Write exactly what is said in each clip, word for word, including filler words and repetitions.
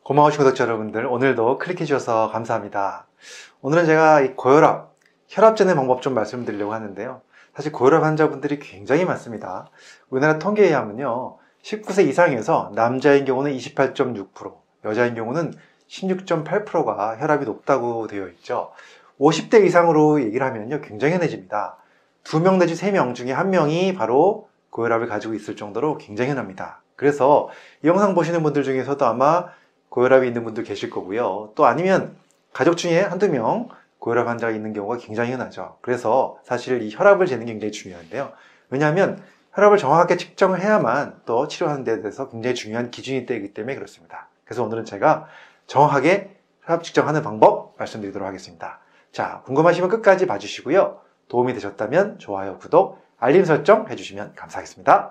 고마우신 구독자 여러분들, 오늘도 클릭해 주셔서 감사합니다. 오늘은 제가 이 고혈압, 혈압 재는 방법 좀 말씀드리려고 하는데요. 사실 고혈압 환자분들이 굉장히 많습니다. 우리나라 통계에 의하면요, 십구 세 이상에서 남자인 경우는 이십팔 점 육 퍼센트, 여자인 경우는 십육 점 팔 퍼센트가 혈압이 높다고 되어 있죠. 오십 대 이상으로 얘기를 하면요, 굉장히 흔해집니다. 두 명 내지 세 명 중에 한 명이 바로 고혈압을 가지고 있을 정도로 굉장히 흔합니다. 그래서 이 영상 보시는 분들 중에서도 아마 고혈압이 있는 분들 계실 거고요. 또 아니면 가족 중에 한두 명 고혈압 환자가 있는 경우가 굉장히 흔하죠. 그래서 사실 이 혈압을 재는 게 굉장히 중요한데요. 왜냐하면 혈압을 정확하게 측정해야만 또 치료하는 데 대해서 굉장히 중요한 기준이 되기 때문에 그렇습니다. 그래서 오늘은 제가 정확하게 혈압 측정하는 방법 말씀드리도록 하겠습니다. 자, 궁금하시면 끝까지 봐주시고요. 도움이 되셨다면 좋아요, 구독, 알림 설정 해주시면 감사하겠습니다.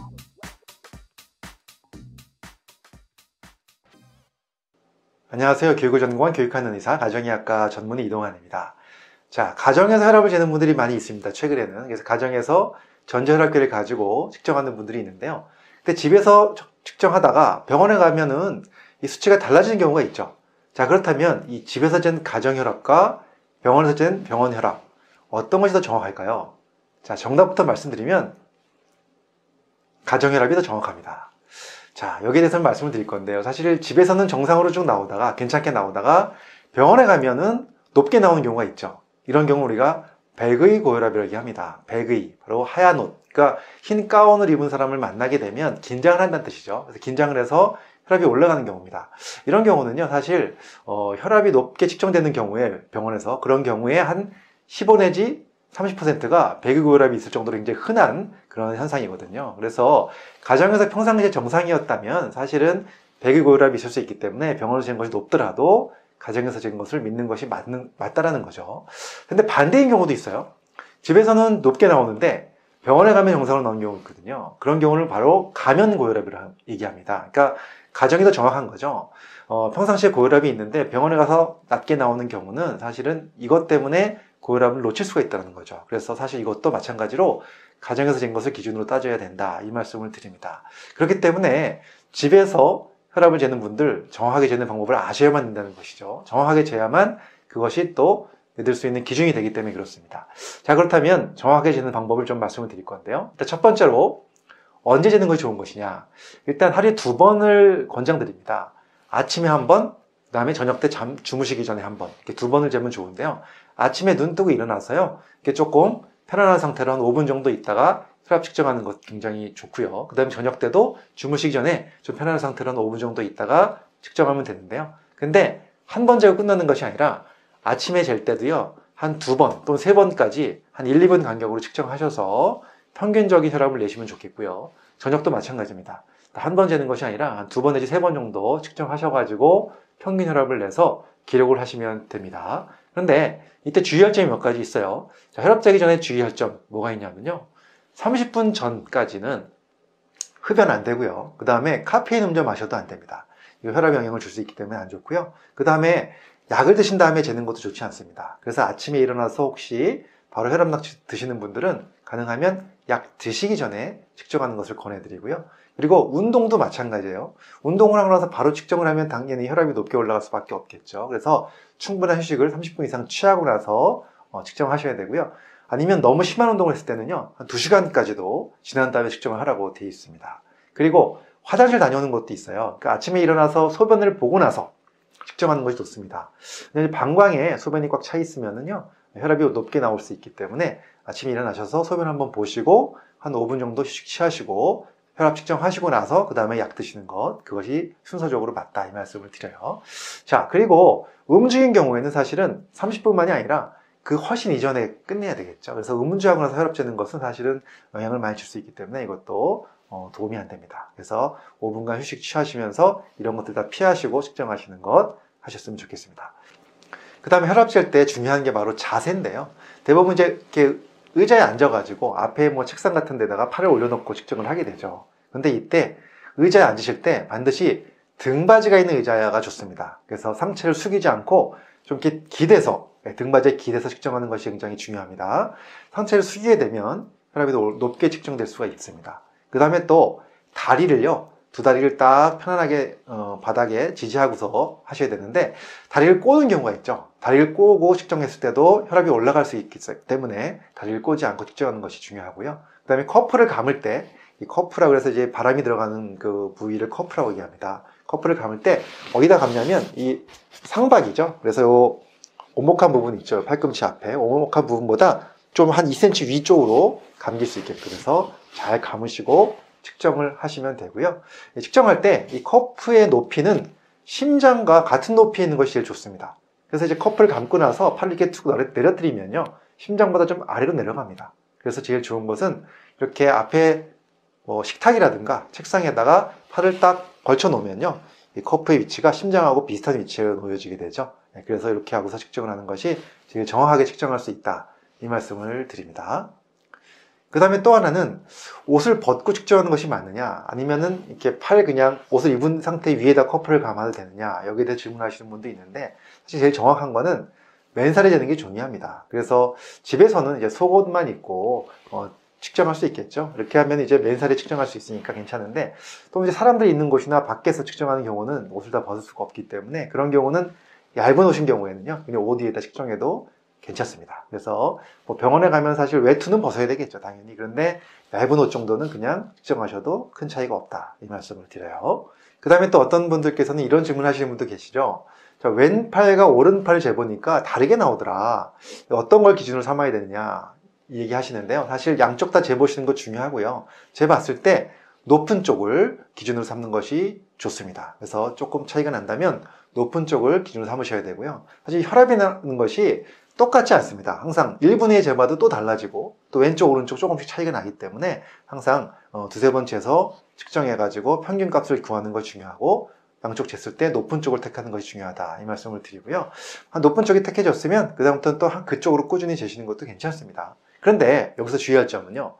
안녕하세요. 교육의전공원 교육하는 의사 가정의학과 전문의 이동환입니다. 자, 가정에서 혈압을 재는 분들이 많이 있습니다. 최근에는. 그래서 가정에서 전자혈압계를 가지고 측정하는 분들이 있는데요. 근데 집에서 측정하다가 병원에 가면은 이 수치가 달라지는 경우가 있죠. 자, 그렇다면 이 집에서 잰 가정혈압과 병원에서 잰 병원혈압, 어떤 것이 더 정확할까요? 자, 정답부터 말씀드리면 가정혈압이 더 정확합니다. 자, 여기에 대해서는 말씀을 드릴 건데요. 사실 집에서는 정상으로 쭉 나오다가 괜찮게 나오다가 병원에 가면은 높게 나오는 경우가 있죠. 이런 경우 우리가 백의 고혈압이라고 얘기합니다. 백의, 바로 하얀 옷, 그러니까 흰 가운을 입은 사람을 만나게 되면 긴장을 한다는 뜻이죠. 그래서 긴장을 해서 혈압이 올라가는 경우입니다. 이런 경우는요, 사실 어, 혈압이 높게 측정되는 경우에 병원에서 그런 경우에 한 십오 내지 삼십 퍼센트가 백의 고혈압이 있을 정도로 굉장히 흔한 그런 현상이거든요. 그래서 가정에서 평상시에 정상이었다면 사실은 백의 고혈압이 있을 수 있기 때문에 병원에서 재는 것이 높더라도 가정에서 재는 것을 믿는 것이 맞는, 맞다라는 거죠. 근데 반대인 경우도 있어요. 집에서는 높게 나오는데 병원에 가면 정상으로 나오는 경우가 있거든요. 그런 경우는 바로 가면 고혈압이라고 얘기합니다. 그러니까 가정이 더 정확한 거죠. 어, 평상시에 고혈압이 있는데 병원에 가서 낮게 나오는 경우는 사실은 이것 때문에 고혈압을 놓칠 수가 있다는 거죠. 그래서 사실 이것도 마찬가지로 가정에서 잰 것을 기준으로 따져야 된다, 이 말씀을 드립니다. 그렇기 때문에 집에서 혈압을 재는 분들 정확하게 재는 방법을 아셔야만 된다는 것이죠. 정확하게 재야만 그것이 또 믿을 수 있는 기준이 되기 때문에 그렇습니다. 자, 그렇다면 정확하게 재는 방법을 좀 말씀을 드릴 건데요. 일단 첫 번째로 언제 재는 것이 좋은 것이냐. 일단 하루에 두 번을 권장드립니다. 아침에 한 번, 그 다음에 저녁 때 잠, 주무시기 전에 한 번, 이렇게 두 번을 재면 좋은데요. 아침에 눈 뜨고 일어나서요, 이렇게 조금 편안한 상태로 한 오 분 정도 있다가 혈압 측정하는 것 굉장히 좋고요. 그 다음에 저녁 때도 주무시기 전에 좀 편안한 상태로 한 오 분 정도 있다가 측정하면 되는데요. 근데 한 번 재고 끝나는 것이 아니라 아침에 잴 때도요, 한 두 번 또는 세 번까지 한 일, 이 분 간격으로 측정하셔서 평균적인 혈압을 내시면 좋겠고요. 저녁도 마찬가지입니다. 한 번 재는 것이 아니라 한 두 번 내지 세 번 정도 측정하셔가지고 평균 혈압을 내서 기록을 하시면 됩니다. 그런데 이때 주의할 점이 몇 가지 있어요. 자, 혈압 재기 전에 주의할 점 뭐가 있냐면요, 삼십 분 전까지는 흡연 안 되고요. 그 다음에 카페인 음료 마셔도 안 됩니다. 이거 혈압에 영향을 줄 수 있기 때문에 안 좋고요. 그 다음에 약을 드신 다음에 재는 것도 좋지 않습니다. 그래서 아침에 일어나서 혹시 바로 혈압약 드시는 분들은 가능하면 약 드시기 전에 측정하는 것을 권해드리고요. 그리고 운동도 마찬가지예요. 운동을 하고 나서 바로 측정을 하면 당연히 혈압이 높게 올라갈 수밖에 없겠죠. 그래서 충분한 휴식을 삼십 분 이상 취하고 나서 어, 측정하셔야 되고요. 아니면 너무 심한 운동을 했을 때는요, 한 두 시간까지도 지난 다음에 측정을 하라고 되어 있습니다. 그리고 화장실 다녀오는 것도 있어요. 그러니까 아침에 일어나서 소변을 보고 나서 측정하는 것이 좋습니다. 방광에 소변이 꽉 차 있으면은요, 혈압이 높게 나올 수 있기 때문에 아침에 일어나셔서 소변 한번 보시고 한 오 분 정도 휴식 취하시고 혈압 측정하시고 나서 그 다음에 약 드시는 것, 그것이 순서적으로 맞다, 이 말씀을 드려요. 자, 그리고 음주인 경우에는 사실은 삼십 분만이 아니라 그 훨씬 이전에 끝내야 되겠죠. 그래서 음주하고 나서 혈압 재는 것은 사실은 영향을 많이 줄 수 있기 때문에 이것도 어, 도움이 안 됩니다. 그래서 오 분간 휴식 취하시면서 이런 것들 다 피하시고 측정하시는 것 하셨으면 좋겠습니다. 그 다음에 혈압 잴 때 중요한 게 바로 자세인데요. 대부분 이제 이렇게 의자에 앉아가지고 앞에 뭐 책상 같은 데다가 팔을 올려놓고 측정을 하게 되죠. 근데 이때 의자에 앉으실 때 반드시 등받이가 있는 의자가 좋습니다. 그래서 상체를 숙이지 않고 좀 이렇게 기대서, 등받이에 기대서 측정하는 것이 굉장히 중요합니다. 상체를 숙이게 되면 혈압이 높게 측정될 수가 있습니다. 그 다음에 또 다리를요, 두 다리를 딱 편안하게 어, 바닥에 지지하고서 하셔야 되는데, 다리를 꼬는 경우가 있죠. 다리를 꼬고 측정했을 때도 혈압이 올라갈 수 있기 때문에 다리를 꼬지 않고 측정하는 것이 중요하고요. 그 다음에 커프를 감을 때, 이 커프라고 해서 이제 바람이 들어가는 그 부위를 커프라고 얘기합니다. 커프를 감을 때 어디다 감냐면 이 상박이죠. 그래서 요 오목한 부분 있죠. 팔꿈치 앞에 오목한 부분보다 좀 한 이 센티미터 위쪽으로 감길 수 있게끔 해서 잘 감으시고 측정을 하시면 되고요. 측정할 때 이 커프의 높이는 심장과 같은 높이에 있는 것이 제일 좋습니다. 그래서 이제 커프를 감고 나서 팔을 이렇게 툭 내려뜨리면요, 심장보다 좀 아래로 내려갑니다. 그래서 제일 좋은 것은 이렇게 앞에 뭐 식탁이라든가 책상에다가 팔을 딱 걸쳐 놓으면요, 이 커프의 위치가 심장하고 비슷한 위치에 놓여지게 되죠. 그래서 이렇게 하고서 측정을 하는 것이 제일 정확하게 측정할 수 있다, 이 말씀을 드립니다. 그 다음에 또 하나는 옷을 벗고 측정하는 것이 맞느냐, 아니면은 이렇게 팔 그냥 옷을 입은 상태 위에다 커프를 감아도 되느냐, 여기에 대해 질문하시는 분도 있는데, 사실 제일 정확한 거는 맨살에 재는 게 중요합니다. 그래서 집에서는 이제 속옷만 입고 어, 측정할 수 있겠죠. 이렇게 하면 이제 맨살에 측정할 수 있으니까 괜찮은데, 또 이제 사람들이 있는 곳이나 밖에서 측정하는 경우는 옷을 다 벗을 수가 없기 때문에, 그런 경우는 얇은 옷인 경우에는요, 그냥 옷 위에다 측정해도 괜찮습니다. 그래서 뭐 병원에 가면 사실 외투는 벗어야 되겠죠, 당연히. 그런데 얇은 옷 정도는 그냥 측정하셔도 큰 차이가 없다, 이 말씀을 드려요. 그 다음에 또 어떤 분들께서는 이런 질문 하시는 분도 계시죠. 자, 왼팔과 오른팔 재보니까 다르게 나오더라. 어떤 걸 기준으로 삼아야 되느냐, 이 얘기 하시는데요. 사실 양쪽 다 재보시는 거 중요하고요. 재봤을 때 높은 쪽을 기준으로 삼는 것이 좋습니다. 그래서 조금 차이가 난다면 높은 쪽을 기준으로 삼으셔야 되고요. 사실 혈압이 나는 것이 똑같지 않습니다. 항상 일 분의 일 재봐도 또 달라지고, 또 왼쪽 오른쪽 조금씩 차이가 나기 때문에 항상 두세 번 재서 측정해가지고 평균 값을 구하는 것이 중요하고, 양쪽 쟀을 때 높은 쪽을 택하는 것이 중요하다, 이 말씀을 드리고요. 높은 쪽이 택해졌으면 그 다음부터는 또 그쪽으로 꾸준히 재시는 것도 괜찮습니다. 그런데 여기서 주의할 점은요,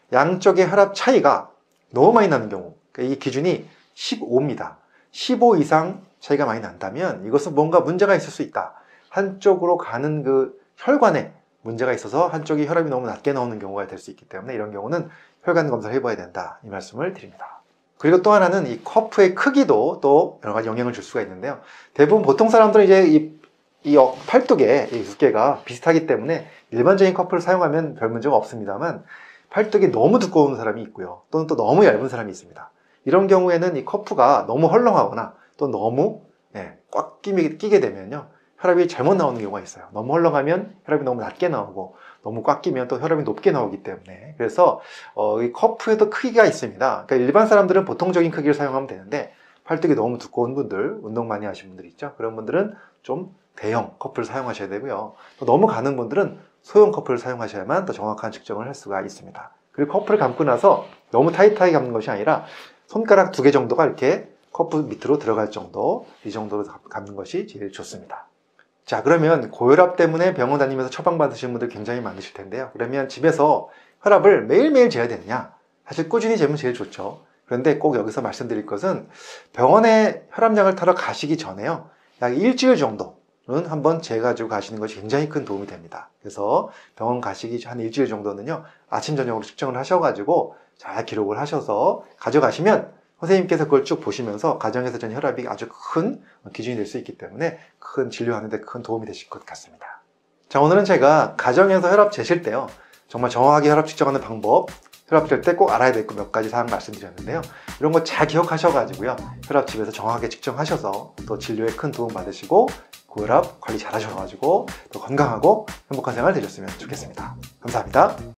양쪽의 혈압 차이가 너무 많이 나는 경우, 이 기준이 십오입니다. 십오 이상 차이가 많이 난다면 이것은 뭔가 문제가 있을 수 있다. 한쪽으로 가는 그 혈관에 문제가 있어서 한쪽이 혈압이 너무 낮게 나오는 경우가 될 수 있기 때문에, 이런 경우는 혈관 검사를 해봐야 된다, 이 말씀을 드립니다. 그리고 또 하나는 이 커프의 크기도 또 여러 가지 영향을 줄 수가 있는데요. 대부분 보통 사람들은 이제 이, 이 팔뚝의 이 두께가 비슷하기 때문에 일반적인 커프를 사용하면 별 문제가 없습니다만, 팔뚝이 너무 두꺼운 사람이 있고요, 또는 또 너무 얇은 사람이 있습니다. 이런 경우에는 이 커프가 너무 헐렁하거나 또 너무 예, 꽉 끼게, 끼게 되면요, 혈압이 잘못 나오는 경우가 있어요. 너무 헐렁하면 혈압이 너무 낮게 나오고, 너무 꽉 끼면 또 혈압이 높게 나오기 때문에. 그래서 어, 이 커프에도 크기가 있습니다. 그러니까 일반 사람들은 보통적인 크기를 사용하면 되는데, 팔뚝이 너무 두꺼운 분들, 운동 많이 하시는 분들 있죠. 그런 분들은 좀 대형 커프를 사용하셔야 되고요. 또 너무 가는 분들은 소형 커프를 사용하셔야만 더 정확한 측정을 할 수가 있습니다. 그리고 커프를 감고 나서 너무 타이트하게 감는 것이 아니라 손가락 두 개 정도가 이렇게 커프 밑으로 들어갈 정도, 이 정도로 감는 것이 제일 좋습니다. 자, 그러면 고혈압 때문에 병원 다니면서 처방받으시는 분들 굉장히 많으실 텐데요. 그러면 집에서 혈압을 매일매일 재야 되느냐? 사실 꾸준히 재면 제일 좋죠. 그런데 꼭 여기서 말씀드릴 것은, 병원에 혈압약을 타러 가시기 전에요, 약 일주일 정도는 한번 재가지고 가시는 것이 굉장히 큰 도움이 됩니다. 그래서 병원 가시기 한 일주일 정도는요, 아침 저녁으로 측정을 하셔가지고 잘 기록을 하셔서 가져가시면 선생님께서 그걸 쭉 보시면서 가정에서 전 혈압이 아주 큰 기준이 될 수 있기 때문에 큰 진료하는 데 큰 도움이 되실 것 같습니다. 자, 오늘은 제가 가정에서 혈압 재실 때요, 정말 정확하게 혈압 측정하는 방법, 혈압 잴 때 꼭 알아야 될 몇 가지 사항 말씀드렸는데요. 이런 거 잘 기억하셔가지고요, 혈압 집에서 정확하게 측정하셔서 또 진료에 큰 도움 받으시고 고혈압 관리 잘 하셔가지고 또 건강하고 행복한 생활 되셨으면 좋겠습니다. 감사합니다.